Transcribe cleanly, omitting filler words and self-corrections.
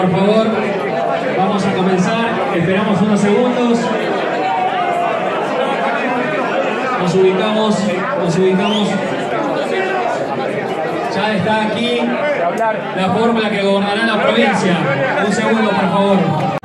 por favor. Vamos a comenzar. Esperamos unos segundos. Nos ubicamos. Ya está aquí la fórmula que gobernará la provincia. Un segundo, por favor.